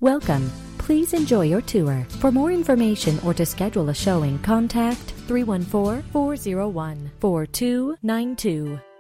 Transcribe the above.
Welcome. Please enjoy your tour. For more information or to schedule a showing, contact 314-401-4292.